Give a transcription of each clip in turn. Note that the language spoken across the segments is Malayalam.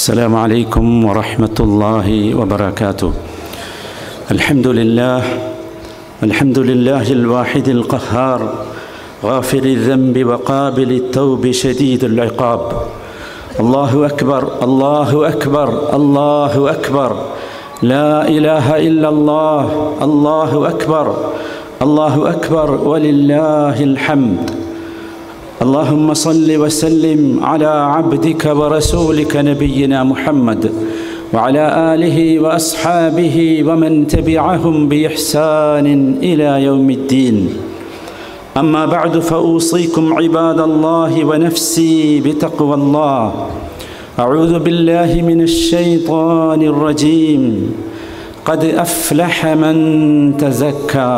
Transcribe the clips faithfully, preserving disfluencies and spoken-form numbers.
السلام عليكم ورحمة الله وبركاته. الحمد لله الحمد لله الواحد القهار غافر الذنب وقابل التوب شديد العقاب. الله أكبر الله أكبر الله أكبر، لا إله إلا الله، الله أكبر الله أكبر ولله الحمد. اللهم صل وسلم على عبدك ورسولك نبينا محمد وعلى آله وأصحابه ومن تبعهم بإحسان إلى يوم الدين. أما بعد فأوصيكم عباد الله ونفسي بتقوى الله. أعوذ بالله من الشيطان الرجيم. قد أفلح من تزكى.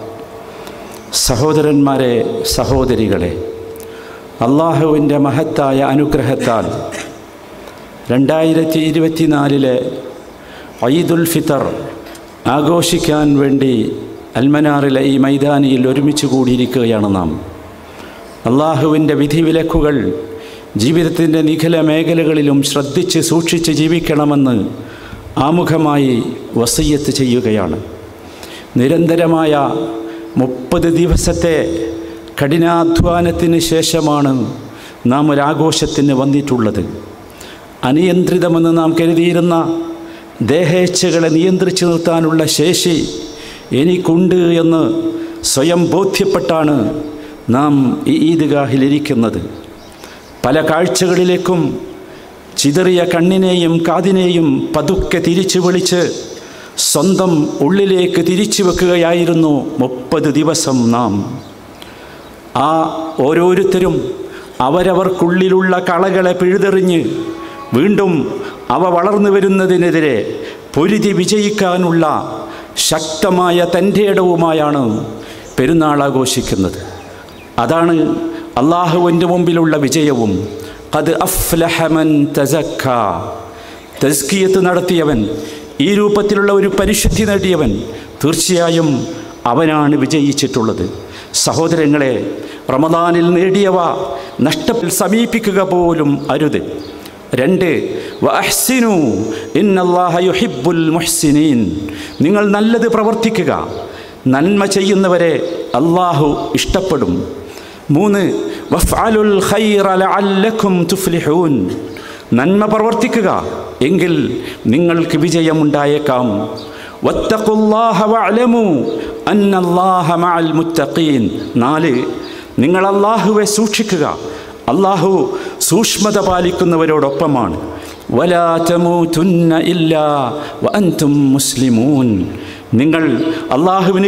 സഹോദരന്മാരെ സഹോദരികളെ, അള്ളാഹുവിൻ്റെ മഹത്തായ അനുഗ്രഹത്താൽ രണ്ടായിരത്തി ഇരുപത്തിനാലിലെ ഈദുൽ ഫിത്തർ ആഘോഷിക്കാൻ വേണ്ടി അൽമനാറിലെ ഈ മൈതാനിയിൽ ഒരുമിച്ച് കൂടിയിരിക്കുകയാണ് നാം. അള്ളാഹുവിൻ്റെ വിധിവിലക്കുകൾ ജീവിതത്തിൻ്റെ നിഖില മേഖലകളിലും ശ്രദ്ധിച്ച് സൂക്ഷിച്ച് ജീവിക്കണമെന്ന് ആമുഖമായി വസിയ്യത്ത് ചെയ്യുകയാണ്. നിരന്തരമായ മുപ്പത് ദിവസത്തെ കഠിനാധ്വാനത്തിന് ശേഷമാണ് നാം ഒരാഘോഷത്തിന് വന്നിട്ടുള്ളത്. അനിയന്ത്രിതമെന്ന് നാം കരുതിയിരുന്ന ദേഹേച്ഛകളെ നിയന്ത്രിച്ചു നിർത്താനുള്ള ശേഷി എനിക്കുണ്ട് എന്ന് സ്വയം ബോധ്യപ്പെട്ടാണ് നാം ഈ ഈദ്ഗാഹിലിരിക്കുന്നത്. പല കാഴ്ചകളിലേക്കും ചിതറിയ കണ്ണിനെയും കാതിനെയും പതുക്കെ തിരിച്ചു വിളിച്ച് സ്വന്തം ഉള്ളിലേക്ക് തിരിച്ചു വെക്കുകയായിരുന്നു മുപ്പത് ദിവസം നാം. ആ ഓരോരുത്തരും അവരവർക്കുള്ളിലുള്ള കളകളെ പിഴുതെറിഞ്ഞ് വീണ്ടും അവ വളർന്നു വരുന്നതിനെതിരെ പൊരുതി വിജയിക്കാനുള്ള ശക്തമായ തൻ്റെ ഇടവുമായാണ് പെരുന്നാൾ ആഘോഷിക്കുന്നത്. അതാണ് അള്ളാഹുവിൻ്റെ മുമ്പിലുള്ള വിജയവും. ഖദ് അഫ്ലഹ മൻ തസക്ക. തസ്കിയത്ത് നടത്തിയവൻ, ഈ രൂപത്തിലുള്ള ഒരു പരിശുദ്ധി നേടിയവൻ, തീർച്ചയായും അവനാണ് വിജയിച്ചിട്ടുള്ളത്. സഹോദരങ്ങളെ, റമദാനിൽ നേടിയവ നഷ്ടത്തിൽ സമീപിക്കുക പോലും അരുത്. രണ്ട്, വഅഹ്സിനു ഇന്നല്ലാഹ യുഹിബ്ബുൽ മുഹ്സിനീൻ. നിങ്ങൾ നല്ലത് പ്രവർത്തിക്കുക, നന്മ ചെയ്യുന്നവരെ അള്ളാഹു ഇഷ്ടപ്പെടും. മൂന്ന്, വഫ്അലുൽ ഖൈറ ലഅല്ലക്കും തുഫ്ലിഹൂൻ. നന്മ പ്രവർത്തിക്കുക, എങ്കിൽ നിങ്ങൾക്ക് വിജയമുണ്ടായേക്കാം. വത്തഖുല്ലാഹ വഅലമു അന്നല്ലാഹ മഅൽ മുത്തഖീൻ. നാല്, നിങ്ങൾ അള്ളാഹുവെ സൂക്ഷിക്കുക, അള്ളാഹു സൂക്ഷ്മത പാലിക്കുന്നവരോടൊപ്പമാണ്. വലാ തമൂതുന്ന ഇല്ലാ വഅൻതും മുസ്ലിമൂൻ. നിങ്ങൾ അള്ളാഹുവിന്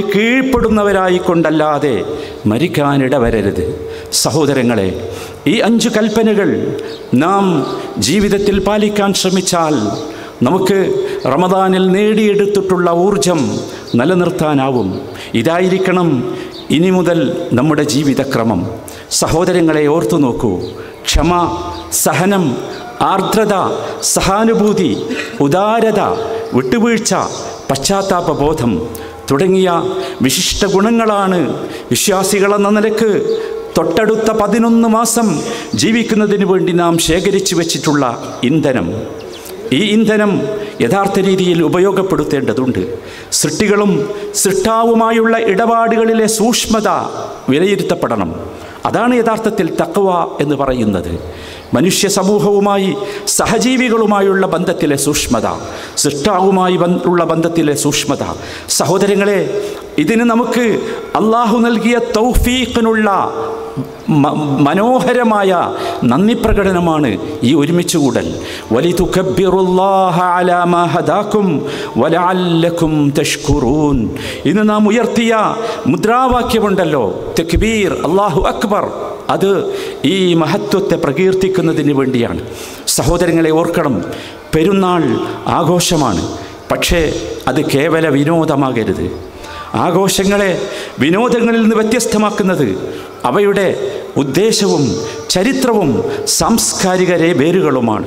കീഴ്പ്പെടുന്നവരായിക്കൊണ്ടല്ലാതെ മരിക്കാനിടവരരുത്. സഹോദരങ്ങളെ, ഈ അഞ്ച് കൽപ്പനകൾ നാം ജീവിതത്തിൽ പാലിക്കാൻ ശ്രമിച്ചാൽ നമുക്ക് റമദാനിൽ നേടിയെടുത്തിട്ടുള്ള ഊർജം നിലനിർത്താനാവും. ഇതായിരിക്കണം ഇനി മുതൽ നമ്മുടെ ജീവിതക്രമം. സഹോദരങ്ങളെ, ഓർത്തു നോക്കൂ. ക്ഷമ, സഹനം, ആർദ്രത, സഹാനുഭൂതി, ഉദാരത, വിട്ടുവീഴ്ച, പശ്ചാത്താപബോധം തുടങ്ങിയ വിശിഷ്ട ഗുണങ്ങളാണ് വിശ്വാസികളെന്ന നിലക്ക് തൊട്ടടുത്ത പതിനൊന്ന് മാസം ജീവിക്കുന്നതിന് വേണ്ടി നാം ശേഖരിച്ചു വച്ചിട്ടുള്ള ഇന്ധനം. ഈ ഇന്ധനം യഥാർത്ഥ രീതിയിൽ ഉപയോഗപ്പെടുത്തേണ്ടതുണ്ട്. സൃഷ്ടികളും സൃഷ്ടാവുമായുള്ള ഇടപാടുകളിലെ സൂക്ഷ്മത വിലയിരുത്തപ്പെടണം. അതാണ് യഥാർത്ഥത്തിൽ തഖ്വ എന്ന് പറയുന്നത്. മനുഷ്യ സമൂഹവുമായി, സഹജീവികളുമായുള്ള ബന്ധത്തിലെ സൂക്ഷ്മത, സൃഷ്ടാവുമായി ഉള്ള ബന്ധത്തിലെ സൂക്ഷ്മത. സഹോദരങ്ങളെ, ഇതിന് നമുക്ക് അള്ളാഹു നൽകിയ തൗഫീഖിനുള്ള മനോഹരമായ നന്ദി പ്രകടനമാണ് ഈ ഒരുമിച്ച് കൂടൽ. വലിതുകബ്ബിറുല്ലാഹ അലാ മാ ഹദാകും വലഅല്ലകും തഷ്കുറൂൻ. ഇന്ന് നാം ഉയർത്തിയ മുദ്രാവാക്യമുണ്ടല്ലോ, തക്ബീർ, അല്ലാഹു അക്ബർ. അത് ഈ മഹത്വത്തെ പ്രകീർത്തിക്കുന്നതിന് വേണ്ടിയാണ്. സഹോദരങ്ങളെ, ഓർക്കണം, പെരുന്നാൾ ആഘോഷമാണ്, പക്ഷേ അത് കേവല വിനോദമാകരുത്. ആഘോഷങ്ങളെ വിനോദങ്ങളിൽ നിന്ന് വ്യത്യസ്തമാക്കുന്നത് അവയുടെ ഉദ്ദേശവും ചരിത്രവും സാംസ്കാരിക വേരുകളുമാണ്.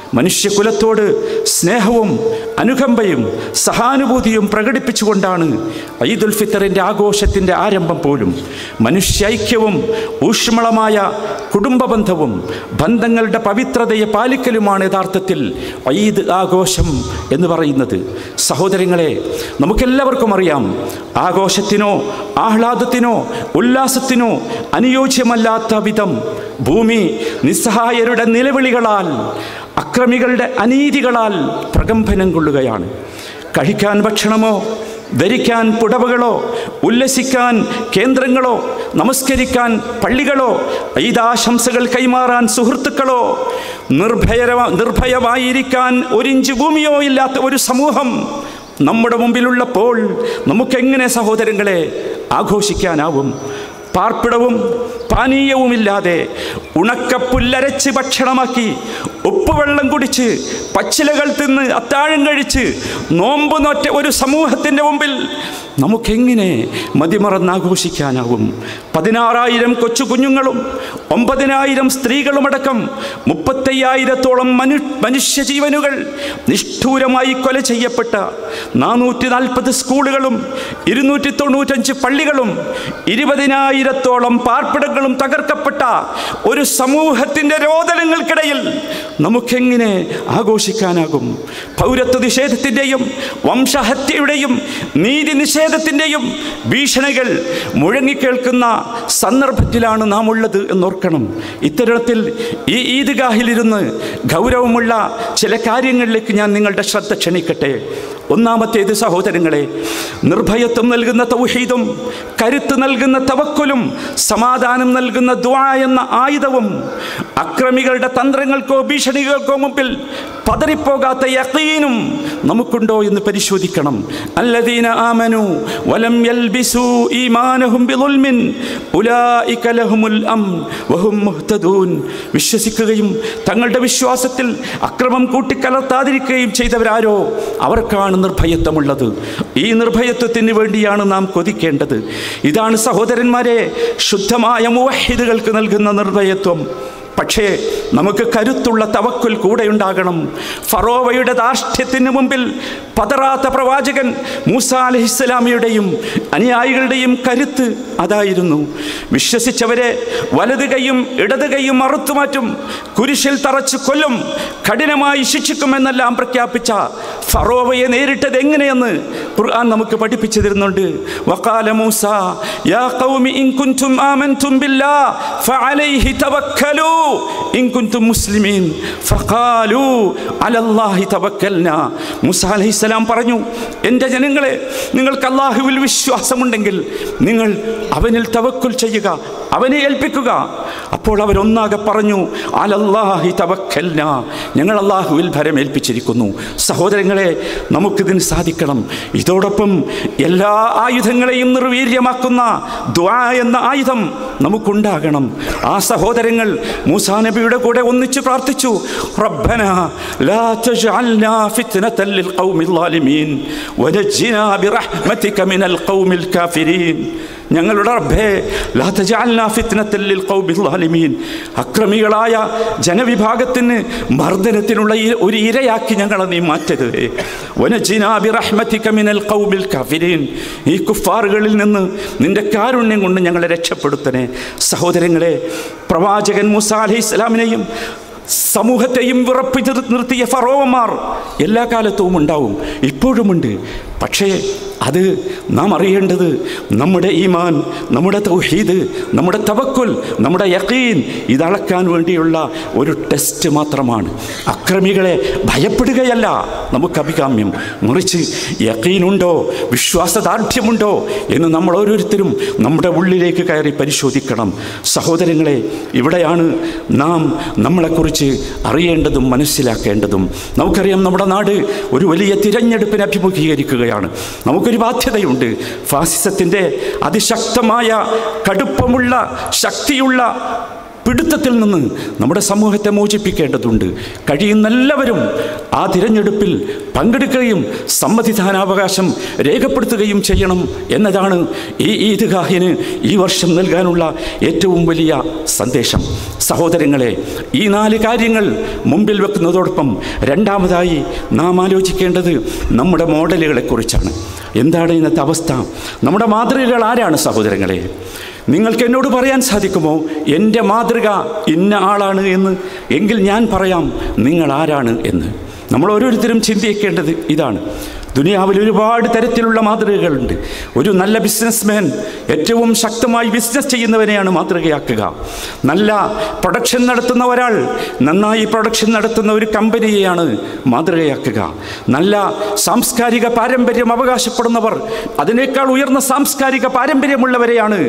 മനുഷ്യകുലത്തോട് സ്നേഹവും അനുകമ്പയും സഹാനുഭൂതിയും പ്രകടിപ്പിച്ചുകൊണ്ടാണ് ഈദുൽ ഫിത്തറിൻ്റെ ആഘോഷത്തിൻ്റെ ആരംഭം പോലും. മനുഷ്യൈക്യവും ഊഷ്മളമായ കുടുംബബന്ധവും ബന്ധങ്ങളുടെ പവിത്രതയെ പാലിക്കലുമാണ് യഥാർത്ഥത്തിൽ ഈദ് ആഘോഷം എന്ന് പറയുന്നത്. സഹോദരങ്ങളെ, നമുക്കെല്ലാവർക്കും അറിയാം, ആഘോഷത്തിനോ ആഹ്ലാദത്തിനോ ഉല്ലാസത്തിനോ അനുയോജ്യമല്ലാത്ത വിധം ഭൂമി നിസ്സഹായരുടെ നിലവിളികളാൽ, അക്രമികളുടെ അനീതികളാൽ പ്രകമ്പനം കൊള്ളുകയാണ്. കഴിക്കാൻ ഭക്ഷണമോ, ധരിക്കാൻ പുടവകളോ, ഉല്ലസിക്കാൻ കേന്ദ്രങ്ങളോ, നമസ്കരിക്കാൻ പള്ളികളോ, ഈദാശംസകൾ കൈമാറാൻ സുഹൃത്തുക്കളോ, നിർഭയ നിർഭയമായിരിക്കാൻ ഒരിഞ്ച് ഭൂമിയോ ഇല്ലാത്ത ഒരു സമൂഹം നമ്മുടെ മുമ്പിലുള്ളപ്പോൾ നമുക്കെങ്ങനെ സഹോദരങ്ങളെ ആഘോഷിക്കാനാവും? പാർപ്പിടവും പാനീയവുമില്ലാതെ ഉണക്കപ്പുല്ലരച്ച് ഭക്ഷണമാക്കി ഉപ്പുവെള്ളം കുടിച്ച് പച്ചിലകൾ തിന്ന് അത്താഴം കഴിച്ച് നോമ്പ് നോറ്റ ഒരു സമൂഹത്തിൻ്റെ മുമ്പിൽ നമുക്കെങ്ങനെ മതിമറന്നാഘോഷിക്കാനാവും? പതിനാറായിരം കൊച്ചു കുഞ്ഞുങ്ങളും ഒമ്പതിനായിരം സ്ത്രീകളുമടക്കം മുപ്പത്തയ്യായിരത്തോളം മനു മനുഷ്യജീവനുകൾ നിഷ്ഠൂരമായി കൊല ചെയ്യപ്പെട്ട നാനൂറ്റി നാൽപ്പത് സ്കൂളുകളും ഇരുന്നൂറ്റി തൊണ്ണൂറ്റഞ്ച് പള്ളികളും ഇരുപതിനായിരത്തോളം പാർപ്പിടങ്ങളും തകർക്കപ്പെട്ട ഒരു സമൂഹത്തിൻ്റെ രോദനങ്ങൾക്കിടയിൽ നമുക്കെങ്ങനെ ആഘോഷിക്കാനാകും? പൗരത്വ നിഷേധത്തിൻ്റെയും വംശഹത്യയുടെയും നീതി നിഷേധത്തിൻ്റെയും ഭീഷണികൾ മുഴങ്ങിക്കേൾക്കുന്ന സന്ദർഭത്തിലാണ് നാം ഉള്ളത് എന്നോർക്കണം. ഇത്തരത്തിൽ ഈ ഈദ്ഗാഹിലിരുന്ന് ഗൗരവമുള്ള ചില കാര്യങ്ങളിലേക്ക് ഞാൻ നിങ്ങളുടെ ശ്രദ്ധ ക്ഷണിക്കട്ടെ. ഒന്നാമത്തേത് സഹോദരങ്ങളെ, നിർഭയത്വം നൽകുന്ന തൗഹീദും കരുത്ത് നൽകുന്ന തവക്കുലും സമാധാനം നൽകുന്ന ദുആ എന്ന ആയുധവും അക്രമികളുടെ തന്ത്രങ്ങൾക്കോ ഭീഷണികൾക്കോ മുമ്പിൽ പതറിപ്പോകാത്ത യഖീനും നമുക്കുണ്ടോ എന്ന് പരിശോധിക്കണം. അല്ലദീന ആമനു വലം യൽബിസു ഈമാനഹും ബിളുൽമിൻ ഉലൈക ലഹുമുൽ അംൻ വഹും മുഹ്തദൂൻ. വിശ്വസിക്കുകയും തങ്ങളുടെ വിശ്വാസത്തിൽ അക്രമം കൂട്ടിക്കലർത്താതിരിക്കുകയും ചെയ്തവരാരോ അവർക്കാണ് നിർഭയത്വമുള്ളത്. ഈ നിർഭയത്വത്തിന് വേണ്ടിയാണ് നാം കൊതിക്കേണ്ടത്. ഇതാണ് സഹോദരന്മാരെ ശുദ്ധമായ മുവഹിദുകൾക്ക് നൽകുന്ന നിർഭയത്വം. പക്ഷേ നമുക്ക് കരുത്തുള്ള തവക്കുൽ കൂടെ ഉണ്ടാകണം. ഫറോവയുടെ ധാർഷ്ട്യത്തിന് മുമ്പിൽ പതറാത്ത പ്രവാചകൻ മൂസാ അലൈഹിസ്സലാമിയുടെയും അനുയായികളുടെയും കരുത്ത് അതായിരുന്നു. വിശ്വസിച്ചവരെ വലത് കൈയും ഇടത് കൈയും മറുത്തുമാറ്റും, കുരിശിൽ തറച്ച് കൊല്ലും, കഠിനമായി ശിക്ഷിക്കുമെന്നെല്ലാം പ്രഖ്യാപിച്ച ഫറോവയെ നേരിട്ടത് എങ്ങനെയെന്ന് ഖുർആൻ നമുക്ക് പഠിപ്പിച്ചു തരുന്നുണ്ട്. വഖാല മൂസ യാ ഖൗമി ഇൻ കുൻതും ആമൻതും ബില്ലാഹ് ഫഅലൈഹി തവക്കലൂ ഇൻ കുൻതും മുസ്ലിമീൻ ഫഖാലൂ അലല്ലാഹി തവക്കൽനാ. മൂസ അലൈഹിസ്സലാം പറഞ്ഞു, എൻ്റെ ജനങ്ങളെ, നിങ്ങൾക്ക് അല്ലാഹുവിൽ വിശ്വാസമുണ്ടെങ്കിൽ നിങ്ങൾ അവനിൽ തവക്കുൽ ചെയ്യുക, അവനെ ഏൽപ്പിക്കുക. അപ്പോൾ അവരൊന്നാകെ പറഞ്ഞു, അലല്ലാഹി തവക്കൽനാ, ഞങ്ങൾ അല്ലാഹുവിൽ ഭരമേൽപ്പിച്ചിരിക്കുന്നു. സഹോദരങ്ങളെ, നമുക്കിതിന് സാധിക്കണം. ഇതോടൊപ്പം എല്ലാ ആയുധങ്ങളെയും നിർവീര്യമാക്കുന്ന ദുആ എന്ന ആയുധം നമുക്കുണ്ടാകണം. ആ സഹോദരങ്ങൾ മൂസാ നബിയുടെ കൂടെ ഒന്നിച്ച് പ്രാർത്ഥിച്ചു, റബ്ബനാ ലാ തജ്അൽനാ ഫിത്നതൻ ലിൽ ഖൗമിൽ ളാലിമീൻ വനജ്ജിനാ ബിറഹ്മതിക മിനൽ ഖൗമിൽ കാഫിരീൻ. ഞങ്ങളുടെ റബ്ബേ, ലാ തജ്അൽനാ ഫിത്നതൻ ലിൽ ഖൗമിൽ ളാലിമീൻ, അക്രമികളായ ജനവിഭാഗത്തിന് മർദ്ദനത്തിനുള്ള ഒരു ഇരയാക്കി ഞങ്ങളെ നീ മാറ്റരുതേ. വനജ്ജിനാ ബിറഹ്മതിക മിനൽ ഖൗമിൽ കാഫിരീൻ, ഈ കുഫാറുകളിൽ നിന്ന് നിന്റെ കാരുണ്യം കൊണ്ട് ഞങ്ങളെ രക്ഷപ്പെടുത്തണേ. സഹോദരങ്ങളെ, പ്രവാചകൻ മൂസാ അലൈഹിസ്സലാമിനെയും സമൂഹത്തെയും വിറപ്പിച്ച് നിർത്തിയ ഫറോവന്മാർ എല്ലാ കാലത്തും ഉണ്ടാവും, ഇപ്പോഴുമുണ്ട്. പക്ഷേ അത് നാം അറിയേണ്ടത് നമ്മുടെ ഈമാൻ, നമ്മുടെ തൗഹീദ്, നമ്മുടെ തവക്കുൽ, നമ്മുടെ യഖീൻ ഇതളക്കാൻ വേണ്ടിയുള്ള ഒരു ടെസ്റ്റ് മാത്രമാണ്. അക്രമികളെ ഭയപ്പെടുകയല്ല നമുക്ക് അഭികാമ്യം, മറിച്ച് യഖീനുണ്ടോ, വിശ്വാസദാർഢ്യമുണ്ടോ എന്ന് നമ്മൾ ഓരോരുത്തരും നമ്മുടെ ഉള്ളിലേക്ക് കയറി പരിശോധിക്കണം. സഹോദരങ്ങളെ, ഇവിടെയാണ് നാം നമ്മളെക്കുറിച്ച് അറിയേണ്ടതും മനസ്സിലാക്കേണ്ടതും. നമുക്കറിയാം, നമ്മുടെ നാട് ഒരു വലിയ തിരഞ്ഞെടുപ്പിനെ അഭിമുഖീകരിക്കുകയാണ്. നമുക്കൊരു ബാധ്യതയുണ്ട്. ഫാസിസത്തിൻ്റെ അതിശക്തമായ, കടുപ്പമുള്ള, ശക്തിയുള്ള പിടുത്തത്തിൽ നിന്ന് നമ്മുടെ സമൂഹത്തെ മോചിപ്പിക്കേണ്ടതുണ്ട്. കഴിയുന്നെല്ലാവരും ആ തിരഞ്ഞെടുപ്പിൽ പങ്കെടുക്കുകയും സമ്മതിദാനാവകാശം രേഖപ്പെടുത്തുകയും ചെയ്യണം എന്നതാണ് ഈ ഈദ്ഗാഹിന് ഈ വർഷം നൽകാനുള്ള ഏറ്റവും വലിയ സന്ദേശം. സഹോദരങ്ങളെ, ഈ നാല് കാര്യങ്ങൾ മുമ്പിൽ വെക്കുന്നതോടൊപ്പം രണ്ടാമതായി നാം ആലോചിക്കേണ്ടത് നമ്മുടെ മോഡലുകളെക്കുറിച്ചാണ്. എന്താണ് ഇന്നത്തെ അവസ്ഥ? നമ്മുടെ മാതൃകകൾ ആരാണ് സഹോദരങ്ങളെ? നിങ്ങൾക്ക് എന്നോട് പറയാൻ സാധിക്കുമോ എൻ്റെ മാതൃക ഇന്ന ആളാണ് എന്ന്? എങ്കിൽ ഞാൻ പറയാം നിങ്ങൾ ആരാണ് എന്ന്. നമ്മൾ ഓരോരുത്തരും ചിന്തിക്കേണ്ടത് ഇതാണ്. ദുനിയാവിൽ ഒരുപാട് തരത്തിലുള്ള മാതൃകകളുണ്ട്. ഒരു നല്ല ബിസിനസ്മാൻ ഏറ്റവും ശക്തമായി ബിസിനസ് ചെയ്യുന്നവനെയാണ് മാതൃകയാക്കുക. നല്ല പ്രൊഡക്ഷൻ നടത്തുന്ന ഒരാൾ നന്നായി പ്രൊഡക്ഷൻ നടത്തുന്ന ഒരു കമ്പനിയെയാണ് മാതൃകയാക്കുക. നല്ല സാംസ്കാരിക പാരമ്പര്യം അവകാശപ്പെടുന്നവർ അതിനേക്കാൾ ഉയർന്ന സാംസ്കാരിക പാരമ്പര്യമുള്ളവരെയാണ്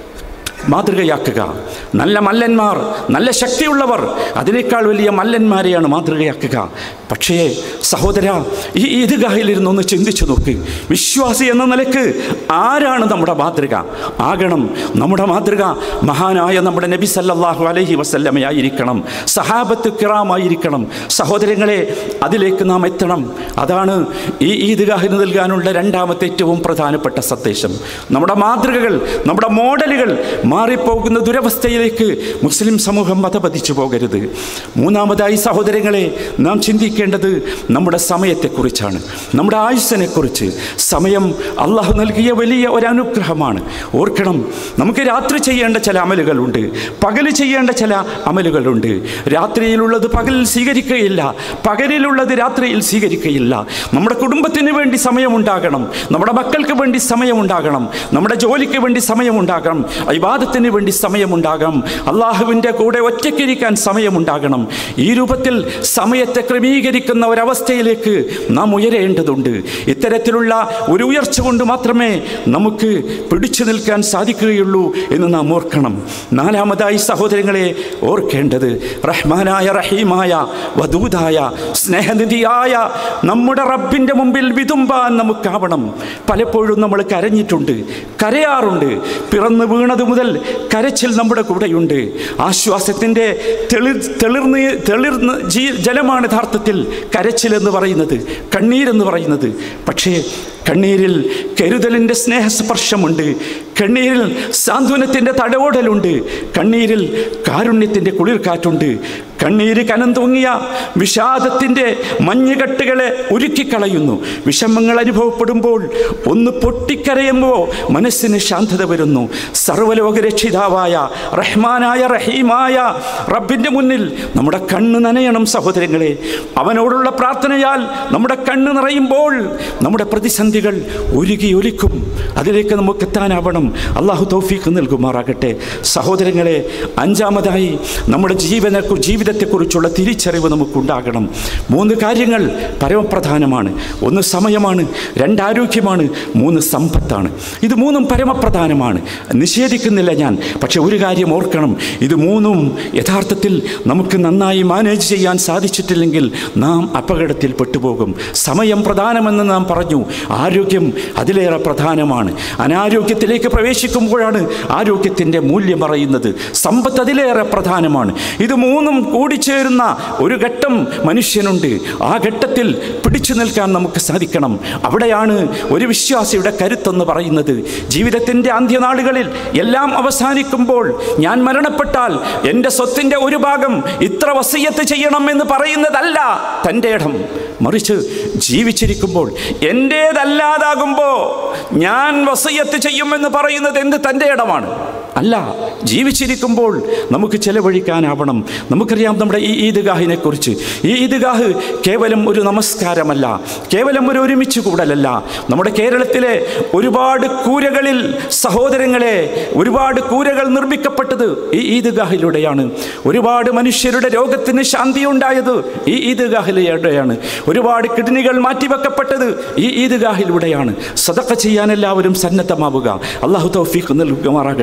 മാതൃകയാക്കുക. നല്ല മല്ലന്മാർ, നല്ല ശക്തിയുള്ളവർ അതിനേക്കാൾ വലിയ മല്ലന്മാരെയാണ് മാതൃകയാക്കുക. പക്ഷേ സഹോദര, ഈ ഈദ്ഗാഹിലിരുന്ന് ഒന്ന് ചിന്തിച്ചു നോക്ക്. വിശ്വാസി എന്ന നിലക്ക് ആരാണ് നമ്മുടെ മാതൃക? ആകണം നമ്മുടെ മാതൃക മഹാനായ നമ്മുടെ നബി സല്ലല്ലാഹു അലൈഹി വസല്ലമയായിരിക്കണം, സഹാബത്ത് കിറാമായിരിക്കണം. സഹോദരങ്ങളെ, അതിലേക്ക് നാം എത്തണം. അതാണ് ഈ ഈദ്ഗാഹിന് നൽകാനുള്ള രണ്ടാമത്തെ ഏറ്റവും പ്രധാനപ്പെട്ട സന്ദേശം. നമ്മുടെ മാതൃകകൾ, നമ്മുടെ മോഡലുകൾ മാറിപ്പോകുന്ന ദുരവസ്ഥയിലേക്ക് മുസ്ലിം സമൂഹം പതപതിച്ചു പോകരുത്. മൂന്നാമതായി സഹോദരങ്ങളെ, നാം ചിന്തിക്കേണ്ടത് നമ്മുടെ സമയത്തെക്കുറിച്ചാണ്, നമ്മുടെ ആയുസ്സിനെക്കുറിച്ച്. സമയം അള്ളാഹു നൽകിയ വലിയ ഒരു അനുഗ്രഹമാണ്. ഓർക്കണം, നമുക്ക് രാത്രി ചെയ്യേണ്ട ചില അമലുകളുണ്ട്, പകൽ ചെയ്യേണ്ട ചില അമലുകളുണ്ട്. രാത്രിയിലുള്ളത് പകലിൽ സ്വീകരിക്കുകയില്ല, പകലിലുള്ളത് രാത്രിയിൽ സ്വീകരിക്കുകയില്ല. നമ്മുടെ കുടുംബത്തിന് വേണ്ടി സമയമുണ്ടാകണം, നമ്മുടെ മക്കൾക്ക് വേണ്ടി സമയമുണ്ടാകണം, നമ്മുടെ ജോലിക്ക് വേണ്ടി സമയമുണ്ടാകണം, ഇബാദത്തിന് വേണ്ടി സമയമുണ്ടാകണം, അള്ളാഹുവിൻ്റെ കൂടെ ഒറ്റയ്ക്കിരിക്കാൻ സമയമുണ്ടാകണം. ഈ രൂപത്തിൽ സമയത്തെ ക്രമീകരിക്കുന്ന ഒരവസ്ഥയിലേക്ക് നാം ഉയരേണ്ടതുണ്ട്. ഇത്തരത്തിലുള്ള ഒരു ഉയർച്ച കൊണ്ട് മാത്രമേ നമുക്ക് പിടിച്ചു നിൽക്കാൻ സാധിക്കുകയുള്ളൂ എന്ന് നാം ഓർക്കണം. നാലാമതായി സഹോദരങ്ങളെ ഓർക്കേണ്ടത് റഹ്മാനായ റഹീമായ വദൂദായ സ്നേഹനിധിയായ നമ്മുടെ റബ്ബിൻ്റെ മുമ്പിൽ വിതുമ്പാൻ നമുക്കാവണം. പലപ്പോഴും നമ്മൾ കരഞ്ഞിട്ടുണ്ട്, കരയാറുണ്ട്. പിറന്നു വീണത് മുതൽ കരച്ചിൽ നമ്മുടെ കൂടെയുണ്ട്. ആശ്വാസത്തിൻ്റെ തെളിർ തെളിർന്ന് തെളിർന്ന് ജീ ജലമാണ് യഥാർത്ഥത്തിൽ കരച്ചിലെന്ന് പറയുന്നത്, കണ്ണീരെന്ന് പറയുന്നത്. പക്ഷേ കണ്ണീരിൽ കരുതലിൻ്റെ സ്നേഹസ്പർശമുണ്ട്, കണ്ണീരിൽ സാന്ത്വനത്തിൻ്റെ തടവോടലുണ്ട്, കണ്ണീരിൽ കാരുണ്യത്തിൻ്റെ കുളിർക്കാറ്റുണ്ട്. കണ്ണീര് കനം തൂങ്ങിയ വിഷാദത്തിൻ്റെ മഞ്ഞുകെട്ടുകളെ ഉരുക്കിക്കളയുന്നു. വിഷമങ്ങൾ അനുഭവപ്പെടുമ്പോൾ ഒന്ന് പൊട്ടിക്കരയുമ്പോൾ മനസ്സിന് ശാന്തത വരുന്നു. സർവ്വലോകരക്ഷിതാവായ റഹ്മാനായ റഹീമായ റബ്ബിൻ്റെ മുന്നിൽ നമ്മുടെ കണ്ണ് നനയണം സഹോദരങ്ങളെ. അവനോടുള്ള പ്രാർത്ഥനയാൽ നമ്മുടെ കണ്ണ് നിറയുമ്പോൾ നമ്മുടെ പ്രതിസന്ധികൾ ഉരുകി ഒലിക്കും. അതിലേക്ക് നമുക്ക് എത്താനാവണം. അള്ളാഹു തൗഫീഖ് നൽകുമാറാകട്ടെ. സഹോദരങ്ങളെ, അഞ്ചാമതായി നമ്മുടെ ജീവനെ ജീവിതത്തെക്കുറിച്ചുള്ള തിരിച്ചറിവ് നമുക്കുണ്ടാകണം. മൂന്ന് കാര്യങ്ങൾ പരമപ്രധാനമാണ്. ഒന്ന് സമയമാണ്, രണ്ട് ആരോഗ്യമാണ്, മൂന്ന് സമ്പത്താണ്. ഇത് മൂന്നും പരമപ്രധാനമാണ്, നിഷേധിക്കുന്നില്ല ഞാൻ. പക്ഷെ ഒരു കാര്യം ഓർക്കണം, ഇത് മൂന്നും യഥാർത്ഥത്തിൽ നമുക്ക് നന്നായി മാനേജ് ചെയ്യാൻ സാധിച്ചിട്ടില്ലെങ്കിൽ നാം അപകടത്തിൽ പെട്ടുപോകും. സമയം പ്രധാനമെന്ന് നാം പറഞ്ഞു, ആരോഗ്യം അതിലേറെ പ്രധാനമാണ്. അനാരോഗ്യത്തിലേക്ക് പ്രവേശിക്കുമ്പോഴാണ് ആരോഗ്യത്തിൻ്റെ മൂല്യം അറിയുന്നത്. സമ്പത്ത് അതിലേറെ പ്രധാനമാണ്. ഇത് മൂന്നും കൂടിച്ചേരുന്ന ഒരു ഘട്ടം മനുഷ്യനുണ്ട്. ആ ഘട്ടത്തിൽ പിടിച്ചു നിൽക്കാൻ നമുക്ക് സാധിക്കണം. അവിടെയാണ് ഒരു വിശ്വാസിയുടെ കരുത്തെന്ന് പറയുന്നത്. ജീവിതത്തിൻ്റെ അന്ത്യനാളുകളിൽ എല്ലാം അവസാനിക്കുമ്പോൾ ഞാൻ മരണപ്പെട്ടാൽ എൻ്റെ സ്വത്തിൻ്റെ ഒരു ഭാഗം ഇത്ര വസിയത്ത് ചെയ്യണമെന്ന് പറയുന്നതല്ല തൻ്റെ ഇടം. മറിച്ച് ജീവിച്ചിരിക്കുമ്പോൾ എൻ്റേതല്ലാതാകുമ്പോൾ ഞാൻ വസിയത്ത് ചെയ്യുമെന്ന് പറയുന്നത് എന്ത് തൻ്റെ ഇടമാണ്? അല്ല, ജീവിച്ചിരിക്കുമ്പോൾ നമുക്ക് ചെലവഴിക്കാനാവണം. നമുക്കറിയാം നമ്മുടെ ഈ ഈദ്ഗാഹിനെ കുറിച്ച്. ഈ ഈദ്ഗാഹ് കേവലം ഒരു നമസ്കാരമല്ല, കേവലം ഒരു ഒരുമിച്ച് കൂടലല്ല. നമ്മുടെ കേരളത്തിലെ ഒരുപാട് കൂരകളിൽ സഹോദരങ്ങളെ, ഒരുപാട് കൂരകൾ നിർമ്മിക്കപ്പെട്ടത് ഈ ഈദ്ഗാഹിലൂടെയാണ്. ഒരുപാട് മനുഷ്യരുടെ രോഗത്തിന് ശാന്തി ഉണ്ടായത് ഈ ഈദ്ഗാഹിലൂടെയാണ്. ഒരുപാട് കിഡ്നികൾ മാറ്റിവെക്കപ്പെട്ടത് ഈ ഈദ്ഗാഹിലൂടെയാണ്. സദഖ ചെയ്യാൻ എല്ലാവരും സന്നദ്ധമാവുക. അള്ളാഹു തൗഫീഖ് നൽകുമാറാകട്ടെ.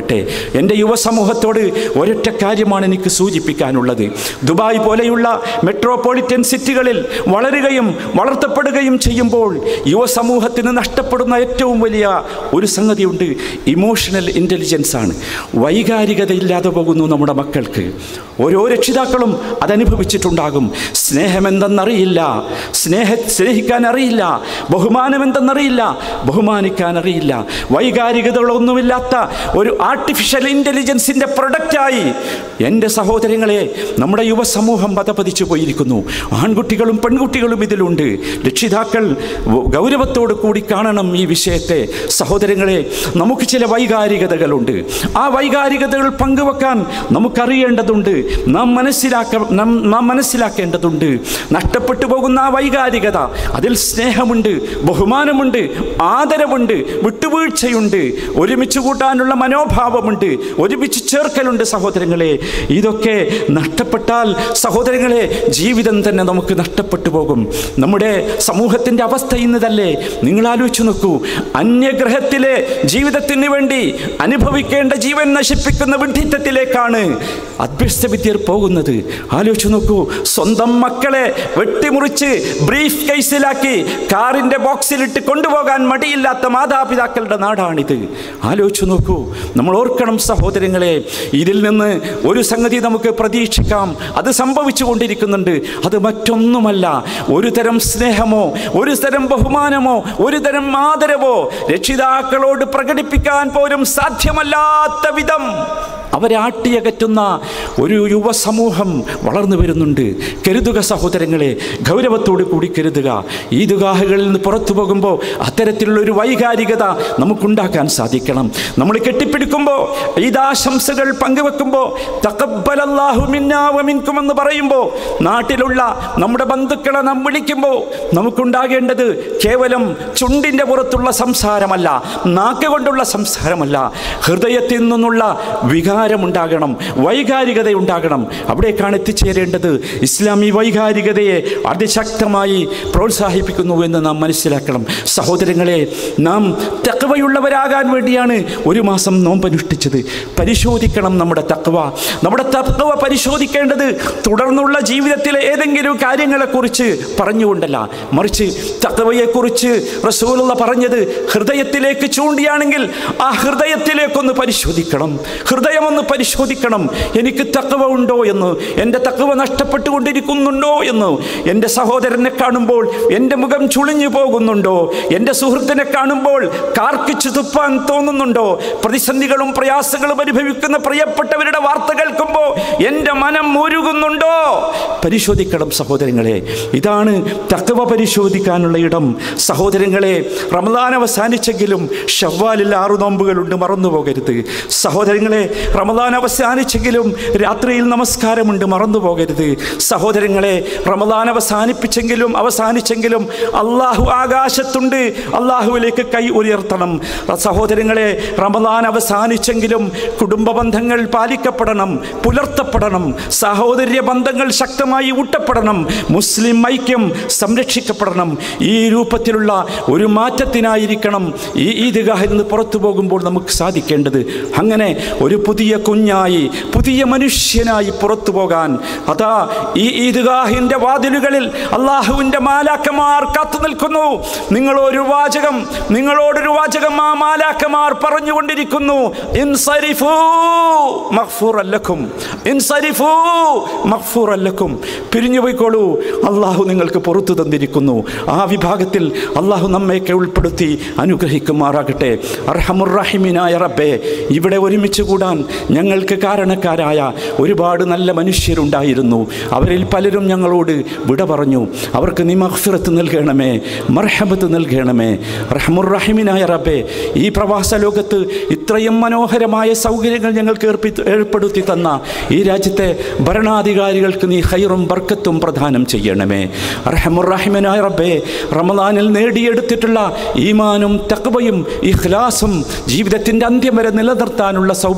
എൻ്റെ യുവസമൂഹത്തോട് ഒരൊറ്റ കാര്യമാണ് എനിക്ക് സൂചിപ്പിക്കാനുള്ളത്. ദുബായ് പോലെയുള്ള മെട്രോപൊളിറ്റൻ സിറ്റികളിൽ വളരുകയും വളർത്തപ്പെടുകയും ചെയ്യുമ്പോൾ യുവസമൂഹത്തിന് നഷ്ടപ്പെടുന്ന ഏറ്റവും വലിയ ഒരു സംഗതിയുണ്ട്. ഇമോഷണൽ ഇൻ്റലിജൻസ് ആണ്. വൈകാരികതയില്ലാതെ പോകുന്നു നമ്മുടെ മക്കൾക്ക്. ഓരോ രക്ഷിതാക്കളും അതനുഭവിച്ചിട്ടുണ്ടാകും. സ്നേഹമെന്തെന്നറിയില്ല, സ്നേഹ സ്നേഹിക്കാൻ അറിയില്ല, ബഹുമാനമെന്തെന്നറിയില്ല, ബഹുമാനിക്കാൻ അറിയില്ല. വൈകാരികതകളൊന്നുമില്ലാത്ത ഒരു ആർട്ടിഫിഷ്യൽ ഇൻ്റലിജൻസിൻ്റെ പ്രൊഡക്റ്റായി എൻ്റെ സഹോദരങ്ങളെ നമ്മുടെ യുവസമൂഹം പതപതിച്ചു പോയിരിക്കുന്നു. ആൺകുട്ടികളും പെൺകുട്ടികളും ഇതിലുണ്ട്. രക്ഷിതാക്കൾ ഗൗരവത്തോട് കൂടി കാണണം ഈ വിഷയത്തെ. സഹോദരങ്ങളെ, നമുക്ക് ചില വൈകാരികതകളുണ്ട്. ആ വൈകാരികതകൾ പങ്കുവെക്കാൻ നമുക്കറിയേണ്ടതുണ്ട്. നാം മനസ്സിലാക്ക നാം മനസ്സിലാക്കേണ്ടതുണ്ട്. നഷ്ടപ്പെട്ടു പോകുന്ന ആ വൈകാരികത, അതിൽ സ്നേഹമുണ്ട്, ബഹുമാനമുണ്ട്, ആദരവുണ്ട്, വിട്ടുവീഴ്ചയുണ്ട്, ഒരുമിച്ച് കൂട്ടാനുള്ള മനോഭാവമുണ്ട്, ഒരുമിച്ച് ചേർക്കലുണ്ട്. സഹോദരങ്ങളെ, ഇതൊക്കെ നഷ്ടപ്പെട്ടാൽ സഹോദരങ്ങളെ ജീവിതം തന്നെ നമുക്ക് നഷ്ടപ്പെട്ടു പോകും. നമ്മുടെ സമൂഹത്തിൻ്റെ അവസ്ഥ ഇന്നതല്ലേ? നിങ്ങൾ ആലോചിച്ച് നോക്കൂ. അന്യഗ്രഹത്തിലെ ജീവിതത്തിന് വേണ്ടി അനുഭവിക്കേണ്ട ജീവൻ നശിപ്പിക്കുന്ന വിഡ്ഢിത്തത്തിലേക്കാണ് അഭ്യസ്തവിദ്യർ പോകുന്നത്. ആലോചിച്ച് നോക്കൂ. സ്വന്തം മക്കളെ വെട്ടിമുറിച്ച് ബ്രീഫ് കേസിലാക്കി കാറിൻ്റെ ബോക്സിലിട്ട് കൊണ്ടുപോകാൻ മടിയില്ലാത്ത മാതാപിതാക്കളുടെ നാടാണിത്. ആലോചിച്ച് നോക്കൂ. നമ്മൾ ഓർക്കണം സഹോദരങ്ങളെ, ഇതിൽ നിന്ന് ഒരു സംഗതി നമുക്ക് പ്രതീക്ഷിക്കാം. അത് സംഭവിച്ചു കൊണ്ടിരിക്കുന്നുണ്ട്. അത് മറ്റൊന്നുമല്ല, ഒരു തരം സ്നേഹമോ ഒരു തരം ബഹുമാനമോ ഒരു തരം ആദരവോ രക്ഷിതാക്കളോട് പ്രകടിപ്പിക്കാൻ പോലും സാധ്യമല്ലാത്ത വിധം അവരെ ആട്ടിയകറ്റുന്ന ഒരു യുവസമൂഹം വളർന്നു വരുന്നുണ്ട്. കരുതുക സഹോദരങ്ങളെ, ഗൗരവത്തോടു കൂടി കരുതുക. ഈദ്ഗാഹുകളിൽ നിന്ന് പുറത്തു പോകുമ്പോൾ അത്തരത്തിലുള്ളൊരു വൈകാരികത നമുക്കുണ്ടാക്കാൻ സാധിക്കണം. നമ്മൾ കെട്ടിപ്പിടിക്കുമ്പോൾ, ഈദാശംസകൾ പങ്കുവെക്കുമ്പോൾ, തഖബ്ബലല്ലാഹു മിന്നാ വമിൻകും എന്ന് പറയുമ്പോൾ, നാട്ടിലുള്ള നമ്മുടെ ബന്ധുക്കളെ നാം വിളിക്കുമ്പോൾ നമുക്കുണ്ടാകേണ്ടത് കേവലം ചുണ്ടിൻ്റെ പുറത്തുള്ള സംസാരമല്ല, നാക്ക് കൊണ്ടുള്ള സംസാരമല്ല, ഹൃദയത്തിൽ നിന്നുള്ള വികാരം ഉണ്ടാകണം, വൈകാരികത ഉണ്ടാകണം. അവിടേക്കാണ് എത്തിച്ചേരേണ്ടത്. ഇസ്ലാം ഈ വൈകാരികതയെ അതിശക്തമായി പ്രോത്സാഹിപ്പിക്കുന്നു എന്ന് നാം മനസ്സിലാക്കണം. സഹോദരങ്ങളെ, നാം തഖ്വയുള്ളവരാകാൻ വേണ്ടിയാണ് ഒരു മാസം നോമ്പനുഷ്ഠിച്ചത്. പരിശോധിക്കണം നമ്മുടെ തഖ്വ. നമ്മുടെ തഖ്വ പരിശോധിക്കേണ്ടത് തുടർന്നുള്ള ജീവിതത്തിലെ ഏതെങ്കിലും കാര്യങ്ങളെക്കുറിച്ച് പറഞ്ഞുകൊണ്ടല്ല, മറിച്ച് തഖ്വയെക്കുറിച്ച് റസൂലുള്ള പറഞ്ഞത് ഹൃദയത്തിലേക്ക് ചൂണ്ടിയാണെങ്കിൽ ആ ഹൃദയത്തിലേക്കൊന്ന് പരിശോധിക്കണം. ഹൃദയം ഒന്ന് പരിശോധിക്കണം. എനിക്ക് തഖ്വ ഉണ്ടോ എന്ന്, എൻ്റെ തഖ്വ നഷ്ടപ്പെട്ടുകൊണ്ടിരിക്കുന്നുണ്ടോ എന്ന്. എൻ്റെ സഹോദരനെ കാണുമ്പോൾ എൻ്റെ മുഖം ചുളിഞ്ഞു പോകുന്നുണ്ടോ? എൻ്റെ സുഹൃത്തിനെ കാണുമ്പോൾ കാർക്കിച്ചു തുപ്പാൻ തോന്നുന്നുണ്ടോ? പ്രതിസന്ധികളും പ്രയാസങ്ങളും അനുഭവിക്കുന്ന പ്രിയപ്പെട്ടവരുടെ വാർത്ത കേൾക്കുമ്പോൾ എൻ്റെ മനം മുരുകുന്നുണ്ടോ? പരിശോധിക്കണം സഹോദരങ്ങളെ. ഇതാണ് തഖ്വ പരിശോധിക്കാനുള്ള ഇടം. സഹോദരങ്ങളെ, റമദാൻ അവസാനിച്ചെങ്കിലും ഷവ്വാലിൽ ആറു നോമ്പുകളുണ്ട്, മറന്നു പോകരുത്. സഹോദരങ്ങളെ, റമദാൻ അവസാനിച്ചെങ്കിലും രാത്രിയിൽ നമസ്കാരമുണ്ട്, മറന്നു പോകരുത്. സഹോദരങ്ങളെ, റമദാൻ അവസാനിപ്പിച്ചെങ്കിലും അവസാനിച്ചെങ്കിലും അള്ളാഹു ആകാശത്തുണ്ട്, അള്ളാഹുവിലേക്ക് കൈ ഉയർത്തണം. സഹോദരങ്ങളെ, റമദാൻ അവസാനിച്ചെങ്കിലും കുടുംബ ബന്ധങ്ങൾ പാലിക്കപ്പെടണം, പുലർത്തപ്പെടണം, സഹോദര്യ ബന്ധങ്ങൾ ശക്തമായി ഊട്ടപ്പെടണം, മുസ്ലിം ഐക്യം സംരക്ഷിക്കപ്പെടണം. ഈ രൂപത്തിലുള്ള ഒരു മാറ്റത്തിനായിരിക്കണം ഈ ഈദ്ഗാഹിൽ നിന്ന് പുറത്തു പോകുമ്പോൾ നമുക്ക് സാധിക്കേണ്ടത്. അങ്ങനെ ഒരു പുതിയ കുഞ്ഞായി, പുതിയ മനുഷ്യനായി പുറത്തു പോകാൻ അതാ ഈ ഈദ്ഗാഹിൻ്റെ വാതിലുകളിൽ അള്ളാഹുവിൻ്റെ മാലാക്കമാർ കാത്തു നിൽക്കുന്നു. നിങ്ങളൊരു വാചകം നിങ്ങളോടൊരു വാചകം ആ മാലാക്കമാർ പറഞ്ഞുകൊണ്ടിരിക്കുന്നു. ഇൻസരിഫൂ മഗ്ഫൂറൻ ലക്കും, ഇൻസരിഫൂ മഗ്ഫൂറൻ ലക്കും. പിരിഞ്ഞു പോയിക്കോളൂ, അള്ളാഹു നിങ്ങൾക്ക് പുറത്തു തന്നിരിക്കുന്നു. ആ വിഭാഗത്തിൽ അള്ളാഹു നമ്മയൊക്കെ ഉൾപ്പെടുത്തി അനുഗ്രഹിക്കുമാറാകട്ടെ. അർഹമുർ റഹീമിനായ റബ്ബേ, ഇവിടെ ഒരുമിച്ച് കൂടാൻ ഞങ്ങൾക്ക് കാരണക്കാരായ ഒരുപാട് നല്ല മനുഷ്യരുണ്ടായിരുന്നു. അവരിൽ പലരും ഞങ്ങളോട് വിട പറഞ്ഞു. അവർക്ക് നീ മഗ്ഫിറത്ത് നൽകണമേ, മർഹമത്ത് നൽകണമേ. റഹ്മുർ റഹീമിനായ റബ്ബേ, ഈ പ്രവാസ ലോകത്ത് ഇത്രയും മനോഹരമായ സൗകര്യങ്ങൾ ഞങ്ങൾക്ക് ഏർപ്പി ഏർപ്പെടുത്തി തന്ന ഈ രാജ്യത്തെ ഭരണാധികാരികൾക്ക് നീ ഖൈറും ബർക്കത്തും പ്രദാനം ചെയ്യണമേ. റഹ്മുർ റഹീമിനായ റബ്ബേ, റമദാനിൽ നേടിയെടുത്തിട്ടുള്ള ഈമാനും തഖ്വയും ഇഖ്ലാസും ജീവിതത്തിൻ്റെ അന്ത്യം വരെ നിലനിർത്താനുള്ള സൗഭാഗ്യം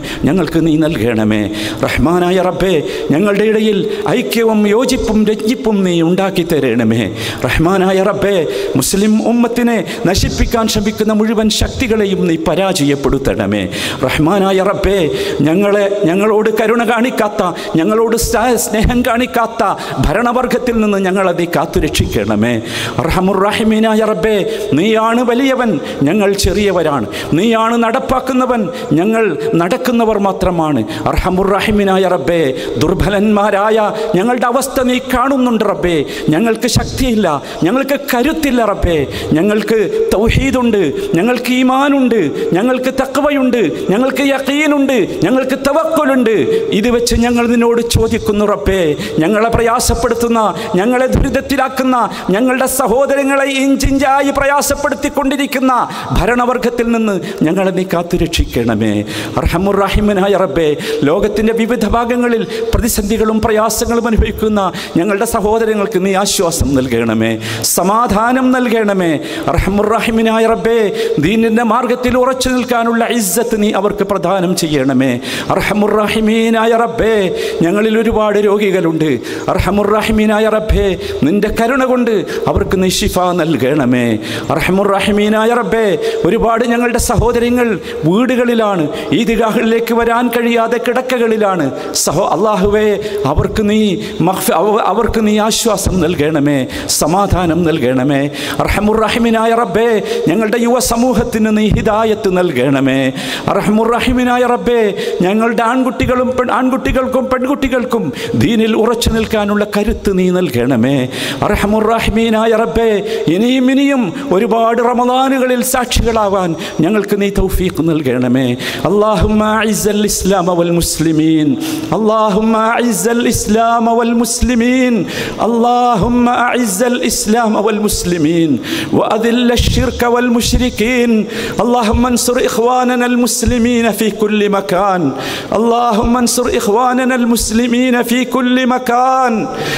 ഞങ്ങൾക്ക് നീ നൽകണമേ. റഹ്മാനായ റബ്ബേ, ഞങ്ങളുടെ ഇടയിൽ ഐക്യവും യോജിപ്പും രഞ്ജിപ്പും നീ ഉണ്ടാക്കി തരണമേ. റഹ്മാനായ റബ്ബേ, മുസ്ലിം ഉമ്മത്തിനെ നശിപ്പിക്കാൻ ശ്രമിക്കുന്ന മുഴുവൻ ശക്തികളെയും നീ പരാജയപ്പെടുത്തണമേ. റഹ്മാനായ റബ്ബേ, ഞങ്ങളെ ഞങ്ങളോട് കരുണ കാണിക്കാത്ത, ഞങ്ങളോട് സ്നേഹം കാണിക്കാത്ത ഭരണവർഗത്തിൽ നിന്ന് ഞങ്ങളെ നീ കാത്തുരക്ഷിക്കണമേ. അർഹമുർറഹീമീനായ റബ്ബേ, നീയാണ് വലിയവൻ, ഞങ്ങൾ ചെറിയവരാണ്. നീയാണ് നടപ്പാക്കുന്നവൻ, ഞങ്ങൾ നടക്കുന്നവർ മാത്രമാണ്. അർഹമുർറഹീമീനായ റബ്ബേ, ദുർബലന്മാരായ ഞങ്ങളുടെ അവസ്ഥ നീ കാണുന്നുണ്ട് റബ്ബേ. ഞങ്ങൾക്ക് ശക്തിയില്ല, ഞങ്ങൾക്ക് കരുത്തില്ല റബ്ബേ. ഞങ്ങൾക്ക് തൗഹീദുണ്ട്, ഞങ്ങൾക്ക് ഈമാനുണ്ട്, ഞങ്ങൾക്ക് തഖ്വയുണ്ട്, ഞങ്ങൾക്ക് യഖീനുണ്ട്, ഞങ്ങൾക്ക് തവക്കുലുണ്ട്. ഇത് വെച്ച് ഞങ്ങൾ നിന്നോട് ചോദിക്കുന്നു റബ്ബേ, ഞങ്ങളെ പ്രയാസപ്പെടുത്തുന്ന, ഞങ്ങളെ ദുരിതത്തിലാക്കുന്ന, ഞങ്ങളുടെ സഹോദരങ്ങളെ ഇഞ്ചിഞ്ചായി പ്രയാസപ്പെടുത്തിക്കൊണ്ടിരിക്കുന്ന ഭരണവർഗത്തിൽ നിന്ന് ഞങ്ങളെ നീ കാത്തുരക്ഷിക്കണമേ. അർഹമുർറഹീമനായ റബ്ബേ, ലോകത്തിൻ്റെ വിവിധ ഭാഗങ്ങളിൽ പ്രതിസന്ധികളും പ്രയാസങ്ങളും അനുഭവിക്കുന്ന ഞങ്ങളുടെ സഹോദരങ്ങൾക്ക് നീ ആശ്വാസം നൽകണമേ, സമാധാനം നൽകണമേ. അർഹമുർറഹീമനായ റബ്ബേ, ദീനിൻ്റെ മാർഗത്തിൽ ഉറച്ചു നിൽക്കാനുള്ള ഇസ്സത്ത് നീ അവർക്ക് പ്രദാനം ചെയ്യണമേ. അർഹമുർറഹീമീനായ റബ്ബേ, ഞങ്ങളിൽ ഒരുപാട് രോഗികളുണ്ട്. അർഹമുർറഹീമീനായ റബ്ബേ, നിൻ്റെ കരുണ കൊണ്ട് അവർക്ക് നീ ശിഫ നൽകണമേ. അർഹമുർറഹീമീനായ റബ്ബേ, ഒരുപാട് ഞങ്ങളുടെ സഹോദരങ്ങൾ വീടുകളിലാണ്, ഈദ്ഗാഹിലേക്ക് വരാൻ കഴിയാതെ കിടക്കകളിലാണ്. സഹോ അല്ലാഹുവേ, അവർക്ക് നീ അവർക്ക് നീ ആശ്വാസം നൽകണമേ, സമാധാനം നൽകണമേ. അർഹമുർറഹീമീനായ റബ്ബേ, ഞങ്ങളുടെ യുവ സമൂഹത്തിന് നീ ഹിദായത്ത് നൽകണമേ. അർഹമുർറഹീമീനായ റബ്ബേ, ഞങ്ങളുടെ ആൺകുട്ടികളും ആൺകുട്ടികൾക്കും പെൺകുട്ടികൾക്കും ദീനിൽ ഉറച്ചു നിൽക്കാനുള്ള കരുത്ത് നീ നൽകണമേ. അർഹമുർറഹീമീനായ റബ്ബേ, ഇനിയും ഇനിയും ഒരുപാട് റമളാനുകളിൽ സാക്ഷികളാവാൻ ഞങ്ങൾക്ക് നീ തൗഫീഖ് നൽകണമേ. അല്ലാഹുമ്മ അഇസ്സൽ ഇസ്ലാമ വൽ മുസ്ലിമീൻ, അല്ലാഹുമ്മ അഇസ്സൽ ഇസ്ലാമ വൽ മുസ്ലിമീൻ, അല്ലാഹുമ്മ അഇസ്സൽ ഇസ്ലാമ വൽ മുസ്ലിമീൻ വഅദില്ല الشرك والمشركين. اللهم انصر إخواننا المسلمين في كل مكان، اللهم انصر إخواننا المسلمين في كل مكان،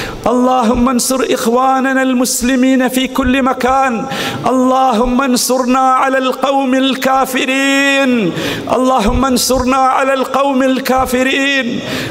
اللهم انصر إخواننا المسلمين في كل مكان. اللهم انصرنا على القوم الكافرين، اللهم انصرنا على القوم الكافرين،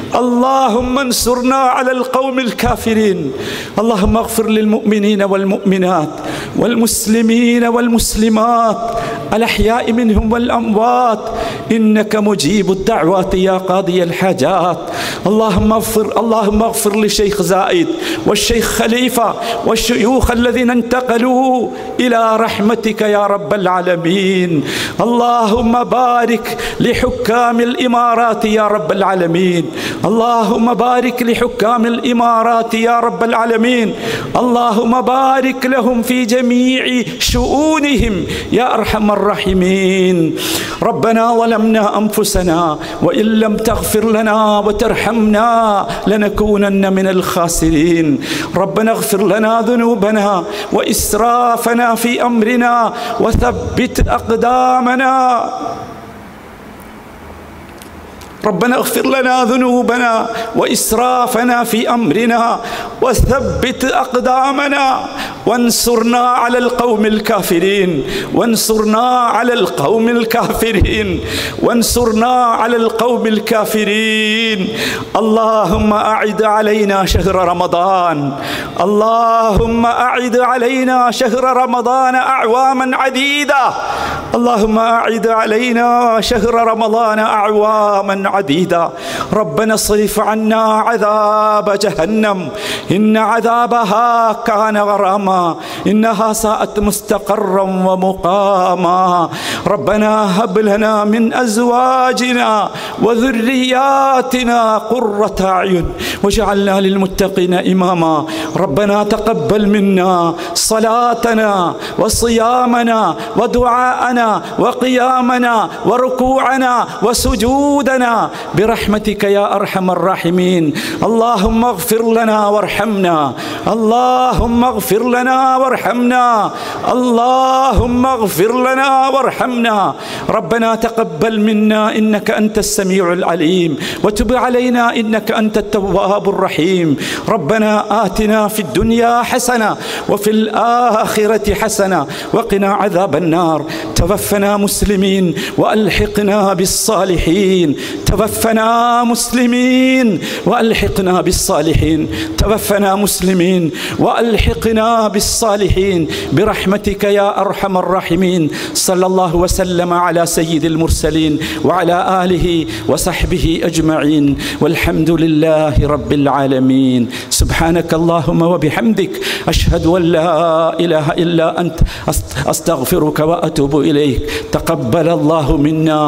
اللهم انصرنا على القوم الكافرين. اللهم اغفر للمؤمنين والمؤمنات والمسلمين والمسلمات الأحياء منهم والأموات، إنك مجيب الدعوات يا قاضي الحاجات. اللهم اغفر اللهم اغفر للشيخ زايد والشيخ خليفة والشيوخ الذين انتقلوا إلى رحمتك يا رب العالمين. اللهم بارك لحكام الإمارات يا رب العالمين، اللهم بارك لحكام الإمارات يا رب العالمين، اللهم بارك لهم في جميع شؤونهم يا أرحم الراحمين. ربنا ظلمنا أنفسنا وإن لم تغفر لنا وترحمنا لنكونن من الخاسرين. ربنا اغفر لنا ذنوبنا وإسرافنا في أمرنا وثبت أقدامنا. ربنا اغفر لنا ذنوبنا وإسرافنا في أمرنا وثبت أقدامنا وانصرنا على القوم الكافرين، وانصرنا على القوم الكافرين، وانصرنا على القوم الكافرين. اللهم أعد علينا شهر رمضان، اللهم أعد علينا شهر رمضان أعواما عديدة، اللهم أعد علينا شهر رمضان أعواما عديدة. ربنا اصرف عنا عذاب جهنم إن عذابها كان غراما إنها ساءت مستقرا ومقاما. ربنا هب لنا من أزواجنا وذرياتنا قرة أعين واجعلنا للمتقين إماما. ربنا تقبل منا صلاتنا وصيامنا ودعاءنا وقيامنا وركوعنا وسجودنا برحمتك يا أرحم الراحمين. اللهم اغفر لنا وارحمنا، اللهم اغفر لنا وارحمنا، اللهم اغفر لنا وارحمنا. ربنا تقبل منا إنك أنت السميع العليم وتب علينا إنك أنت التواب التواب الرحيم. ربنا آتنا في الدنيا حسنة وفي الآخرة حسنة وقنا عذاب النار. توفنا مسلمين وألحقنا بالصالحين. توفنا مسلمين وألحقنا بالصالحين. توفنا مسلمين وألحقنا بالصالحين برحمتك يا أرحم الراحمين. صلى الله وسلم على سيد المرسلين وعلى آله وصحبه أجمعين، والحمد لله رب العالمين. سبحانك اللهم وبحمدك، أشهد أن لا إله إلا أنت، أستغفرك وأتوب إليك. تقبل الله منا